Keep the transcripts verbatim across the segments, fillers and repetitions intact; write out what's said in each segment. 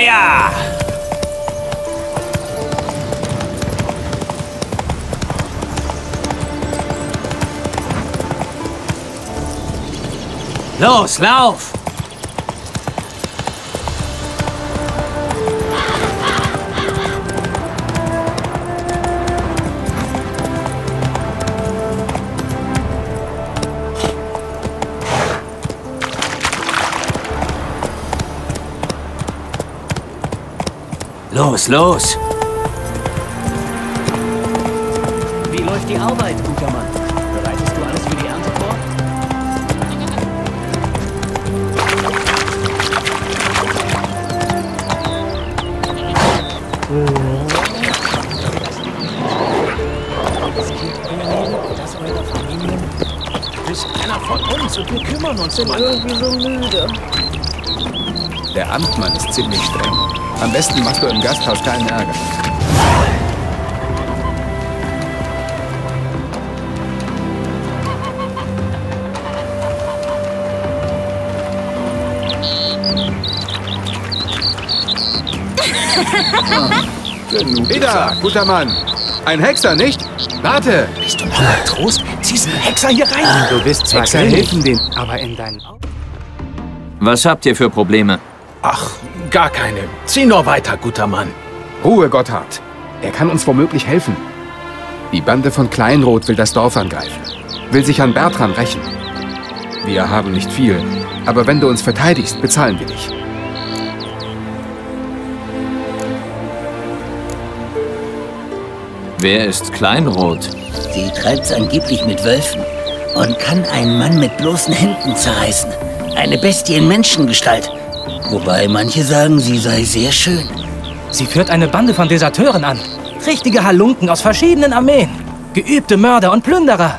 Ja! Los, lauf! Los, los! Wie läuft die Arbeit, guter Mann? Bereitest du alles für die Ernte vor? Das eurer Familie? Du bist einer von uns und wir kümmern uns um alle. Irgendwie so müde. Der Amtmann ist ziemlich streng. Am besten machst du im Gasthaus keinen Ärger. Ida, guter Mann. Ein Hexer, nicht? Warte! Bist du noch Matros? Ziehst einen Hexer hier rein? Du bist zwar Hexer helfen den, aber in deinen Augen. Was habt ihr für Probleme? Ach, gar keine. Zieh nur weiter, guter Mann. Ruhe, Gotthard. Er kann uns womöglich helfen. Die Bande von Kleinrot will das Dorf angreifen. Will sich an Bertram rächen. Wir haben nicht viel, aber wenn du uns verteidigst, bezahlen wir dich. Wer ist Kleinrot? Sie treibt's angeblich mit Wölfen und kann einen Mann mit bloßen Händen zerreißen. Eine Bestie in Menschengestalt. Wobei manche sagen, sie sei sehr schön. Sie führt eine Bande von Deserteuren an. Richtige Halunken aus verschiedenen Armeen. Geübte Mörder und Plünderer.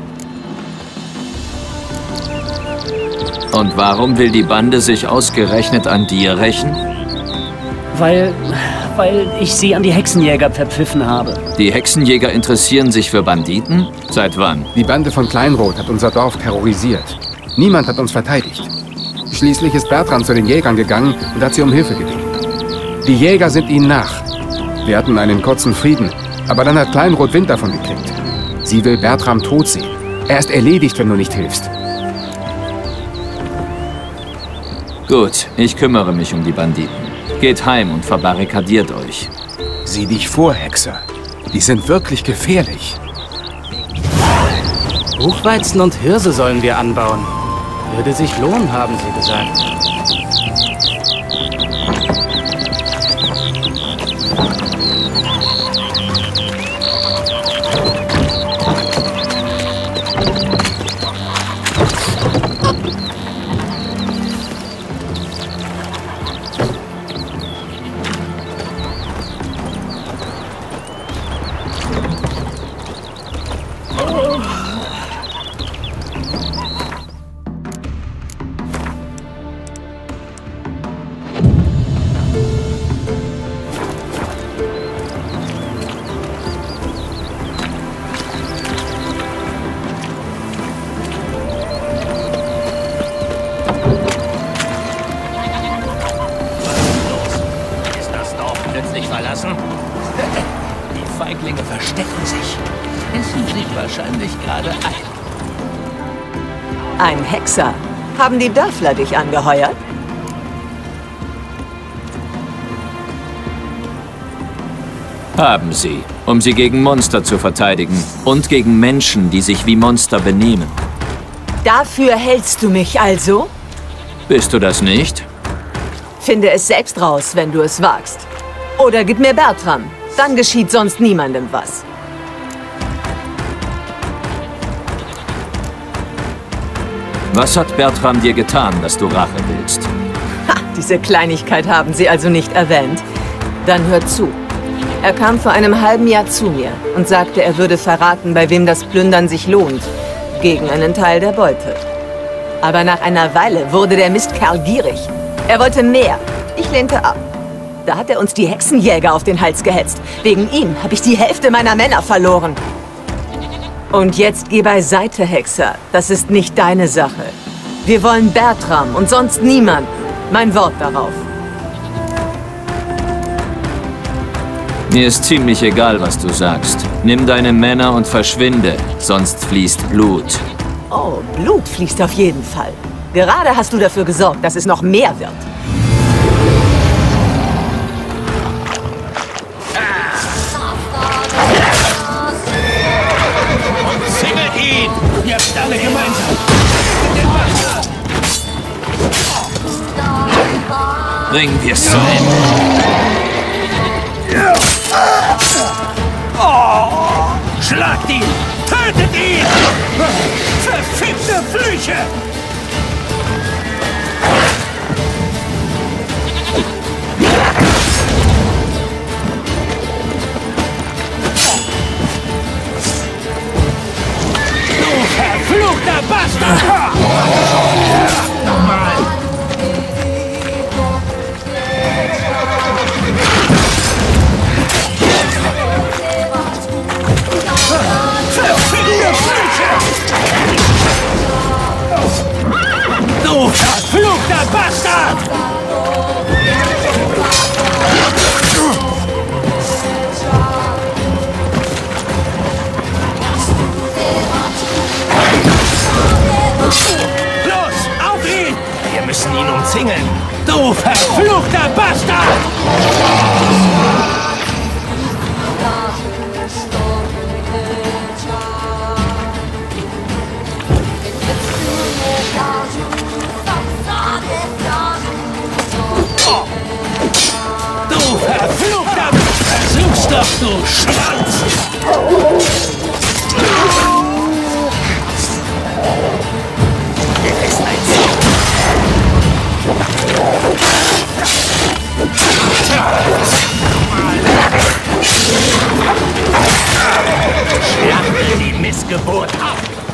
Und warum will die Bande sich ausgerechnet an dir rächen? Weil... weil ich sie an die Hexenjäger verpfiffen habe. Die Hexenjäger interessieren sich für Banditen? Seit wann? Die Bande von Kleinrot hat unser Dorf terrorisiert. Niemand hat uns verteidigt. Schließlich ist Bertram zu den Jägern gegangen und hat sie um Hilfe gebeten. Die Jäger sind ihnen nach. Wir hatten einen kurzen Frieden, aber dann hat Kleinrot Wind davon gekriegt. Sie will Bertram tot sehen. Er ist erledigt, wenn du nicht hilfst. Gut, ich kümmere mich um die Banditen. Geht heim und verbarrikadiert euch. Sieh dich vor, Hexer. Die sind wirklich gefährlich. Buchweizen und Hirse sollen wir anbauen. Würde sich lohnen, haben sie gesagt. Verlassen? Die Feiglinge verstecken sich. Essen sich wahrscheinlich gerade ein. Ein Hexer. Haben die Dörfler dich angeheuert? Haben sie, um sie gegen Monster zu verteidigen und gegen Menschen, die sich wie Monster benehmen. Dafür hältst du mich also? Bist du das nicht? Finde es selbst raus, wenn du es wagst. Oder gib mir Bertram. Dann geschieht sonst niemandem was. Was hat Bertram dir getan, dass du Rache willst? Ha, diese Kleinigkeit haben Sie also nicht erwähnt. Dann hört zu. Er kam vor einem halben Jahr zu mir und sagte, er würde verraten, bei wem das Plündern sich lohnt, gegen einen Teil der Beute. Aber nach einer Weile wurde der Mistkerl gierig. Er wollte mehr. Ich lehnte ab. Da hat er uns die Hexenjäger auf den Hals gehetzt. Wegen ihm habe ich die Hälfte meiner Männer verloren. Und jetzt geh beiseite, Hexer. Das ist nicht deine Sache. Wir wollen Bertram und sonst niemand. Mein Wort darauf. Mir ist ziemlich egal, was du sagst. Nimm deine Männer und verschwinde, sonst fließt Blut. Oh, Blut fließt auf jeden Fall. Gerade hast du dafür gesorgt, dass es noch mehr wird. Singelt ihn! Jetzt alle gemeinsam! Bringen wir es zu Ende. Oh, schlagt ihn! Tötet ihn! Verfickte Flüche! Du verfluchter Bastard! Nochmal! Du verfluchter Bastard! Los, auf ihn! Wir müssen ihn umzingeln. Du verfluchter Bastard! Verfluchter! Versuch's doch, du Schwanz! Er ist ein Schlachte die Missgeburt ab!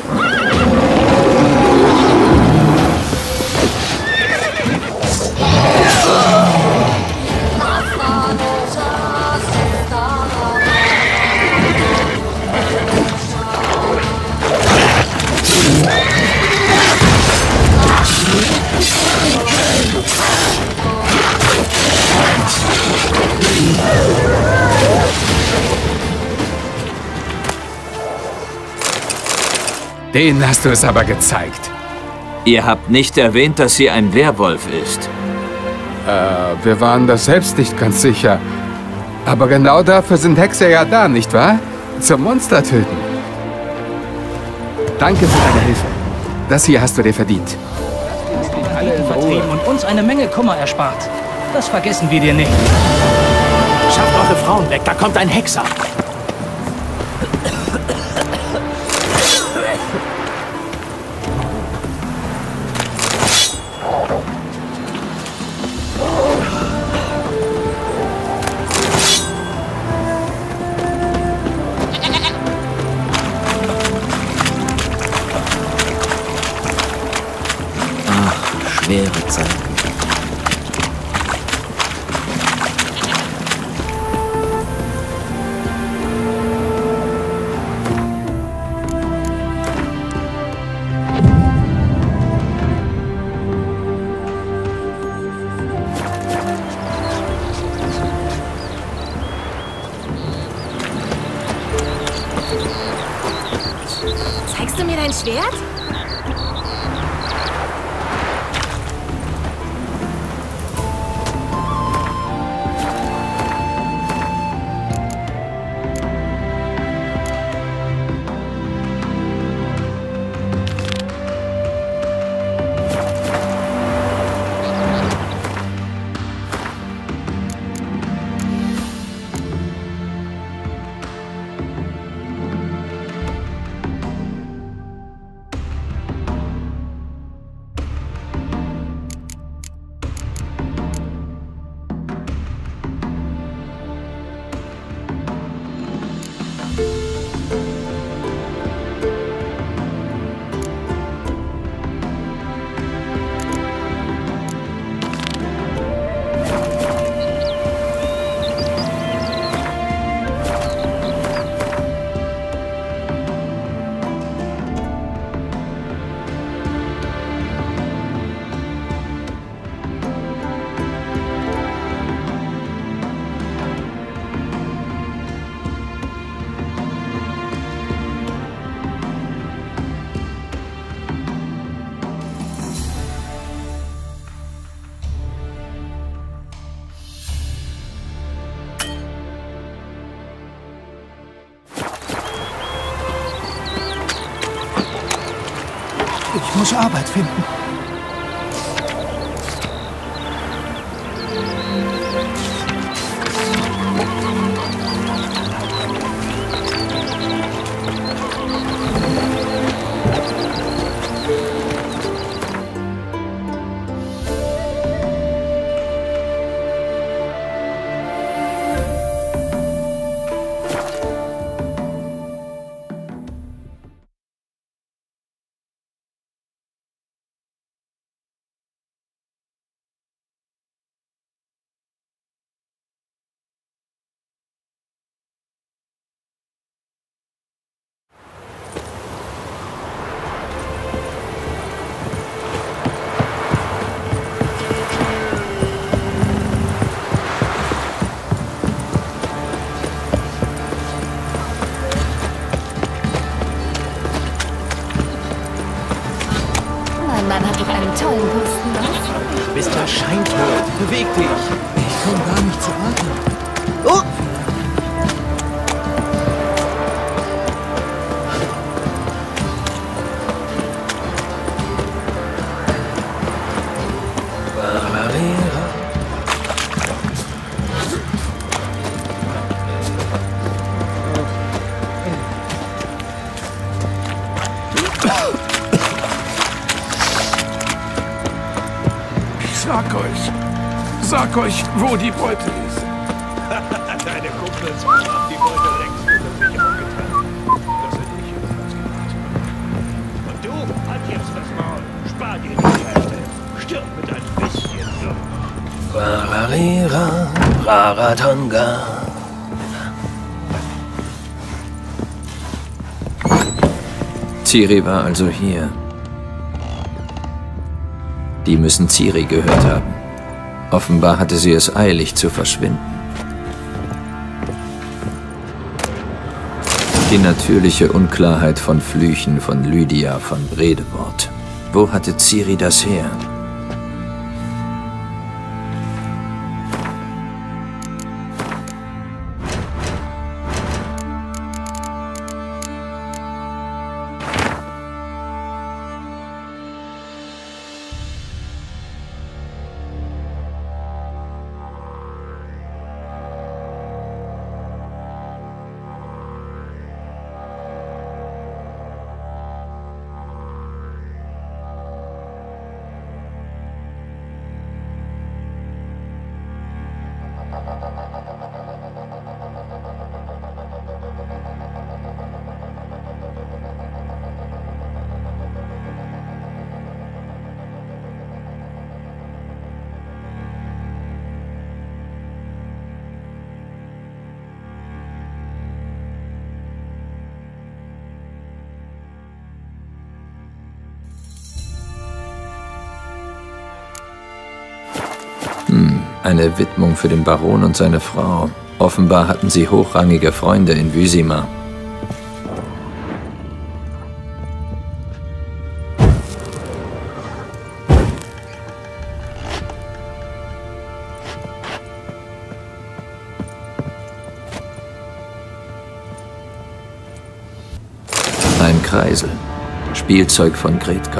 Denen hast du es aber gezeigt. Ihr habt nicht erwähnt, dass sie ein Werwolf ist. Äh, wir waren das selbst nicht ganz sicher. Aber genau dafür sind Hexer ja da, nicht wahr? Zum Monster töten. Danke für deine Hilfe. Das hier hast du dir verdient. Vertrieben und uns eine Menge Kummer erspart. Das vergessen wir dir nicht. Schafft eure Frauen weg, da kommt ein Hexer. Schwere Zeiten. Zeigst du mir dein Schwert? Ich muss Arbeit finden. Mein Mann hat doch einen tollen Husten, was? Mister Scheintod, beweg dich! Ich komme gar nicht zu Atem. Oh! Sag euch, sag euch, wo die Beute ist. Deine Kumpels haben die Beute längst unter sich aufgeteilt. Das hätte ich jedenfalls gemacht. Und du, halt jetzt das Maul. Spar dir die Scheiße. Stirb mit ein bisschen Blut. Rararira, Raratonga. Ciri war also hier. Die müssen Ciri gehört haben. Offenbar hatte sie es eilig zu verschwinden. Die natürliche Unklarheit von Flüchen von Lydia von Bredewort. Wo hatte Ciri das her? Hm, eine Widmung für den Baron und seine Frau. Offenbar hatten sie hochrangige Freunde in Vizima. Ein Kreisel. Spielzeug von Gretka.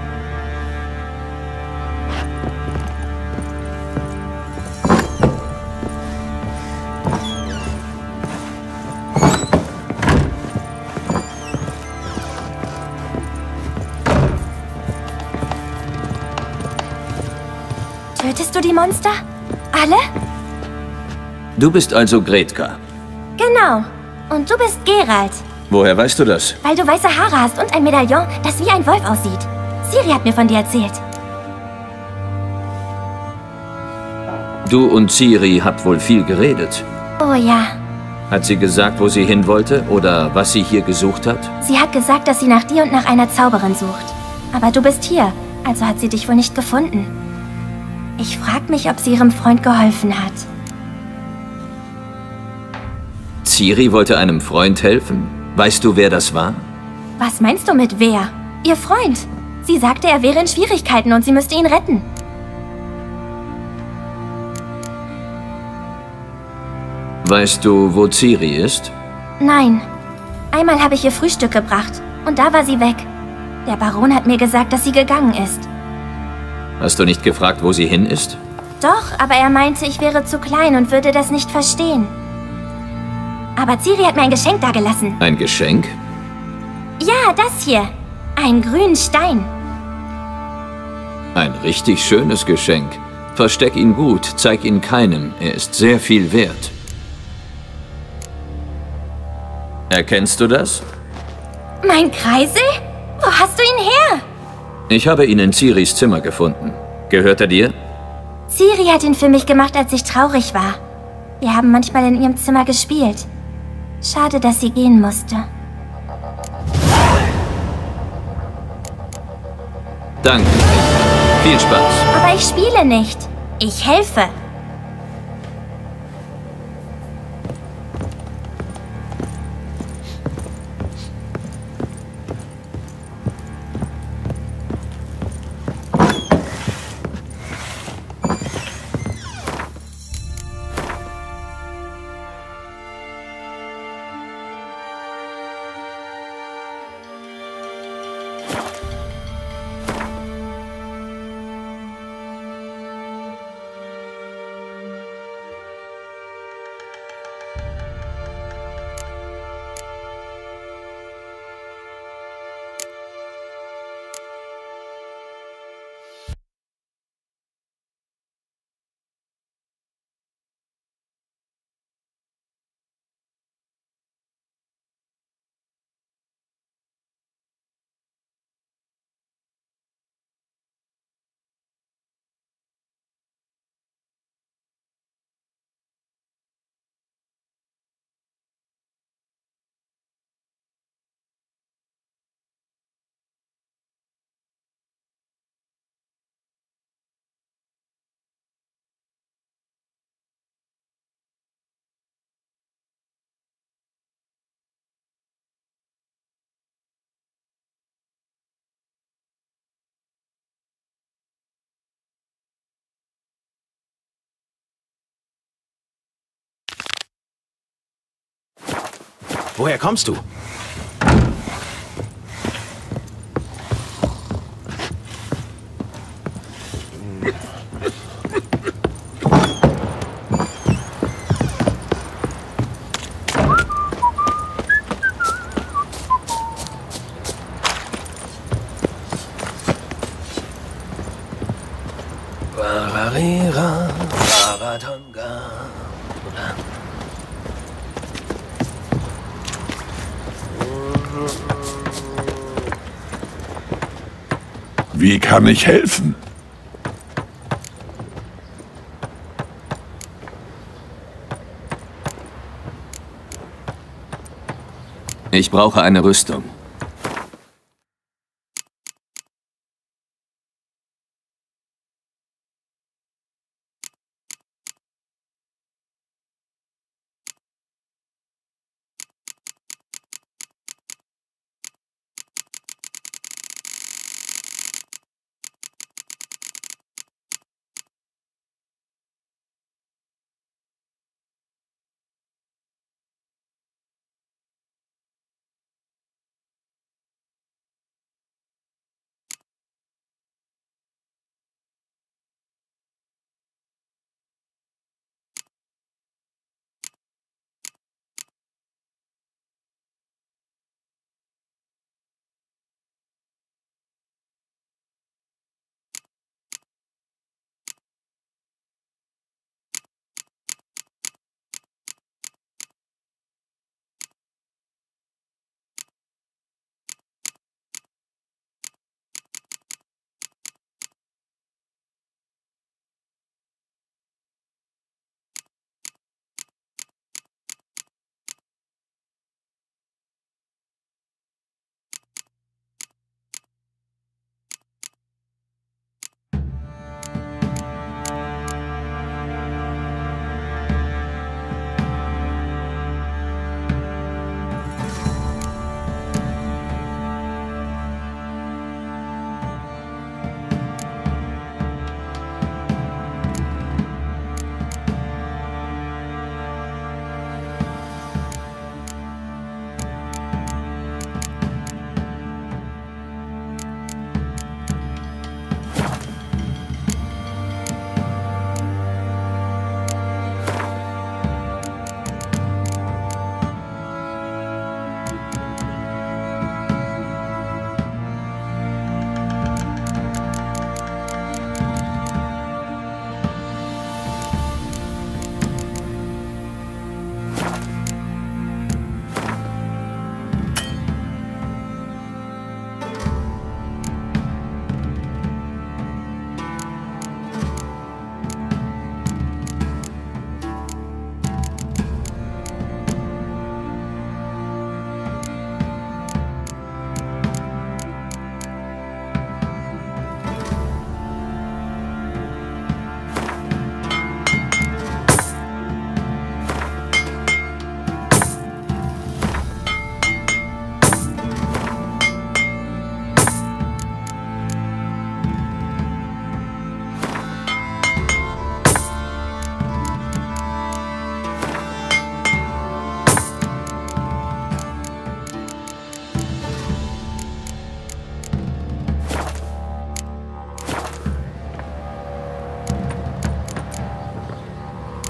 Tötest du die Monster? Alle? Du bist also Gretka. Genau. Und du bist Geralt. Woher weißt du das? Weil du weiße Haare hast und ein Medaillon, das wie ein Wolf aussieht. Ciri hat mir von dir erzählt. Du und Ciri habt wohl viel geredet. Oh ja. Hat sie gesagt, wo sie hin wollte oder was sie hier gesucht hat? Sie hat gesagt, dass sie nach dir und nach einer Zauberin sucht. Aber du bist hier, also hat sie dich wohl nicht gefunden. Ich frag mich, ob sie ihrem Freund geholfen hat. Ciri wollte einem Freund helfen. Weißt du, wer das war? Was meinst du mit wer? Ihr Freund. Sie sagte, er wäre in Schwierigkeiten und sie müsste ihn retten. Weißt du, wo Ciri ist? Nein. Einmal habe ich ihr Frühstück gebracht und da war sie weg. Der Baron hat mir gesagt, dass sie gegangen ist. Hast du nicht gefragt, wo sie hin ist? Doch, aber er meinte, ich wäre zu klein und würde das nicht verstehen. Aber Ciri hat mir ein Geschenk dagelassen. Ein Geschenk? Ja, das hier. Einen grünen Stein. Ein richtig schönes Geschenk. Versteck ihn gut, zeig ihn keinem. Er ist sehr viel wert. Erkennst du das? Mein Kreisel? Wo hast du ihn her? Ich habe ihn in Ciris Zimmer gefunden. Gehört er dir? Ciri hat ihn für mich gemacht, als ich traurig war. Wir haben manchmal in ihrem Zimmer gespielt. Schade, dass sie gehen musste. Danke. Viel Spaß. Aber ich spiele nicht. Ich helfe. Woher kommst du? Wararira, Waratonga. Wie kann ich helfen? Ich brauche eine Rüstung.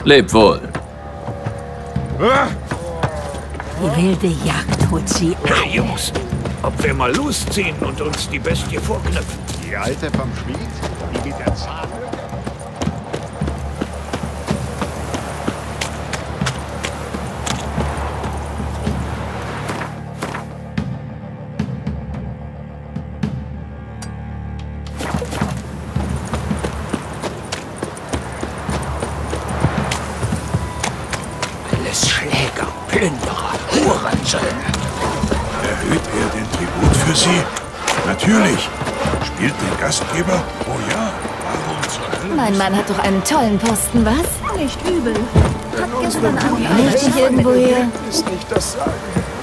Leb wohl. Die wilde Jagd holt sie ein. Hey Jungs, ob wir mal losziehen und uns die Bestie vorknöpfen? Die Alte vom Schmied, die mit der Zahnlücke. Alles Schläger, Plünderer, Hurensöhne. Erhöht er den Tribut für Sie? Natürlich. Spielt den Gastgeber? Oh ja. Warum zur Hölle? Mein Mann hat doch einen tollen Posten, was? Nicht übel. Hat gestern Abend richtig irgendwo her. Ist nicht das Sagen.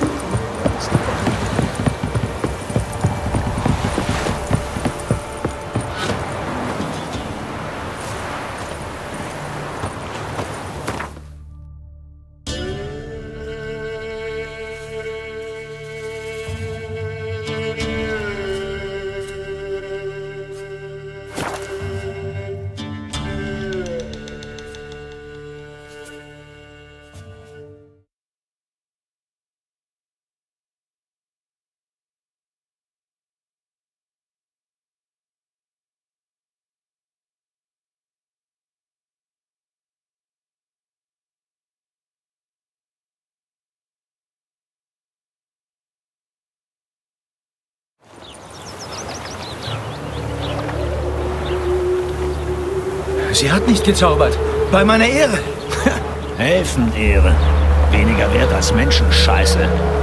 Sie hat nicht gezaubert. Bei meiner Ehre. Elfenehre. Weniger wert als Menschenscheiße.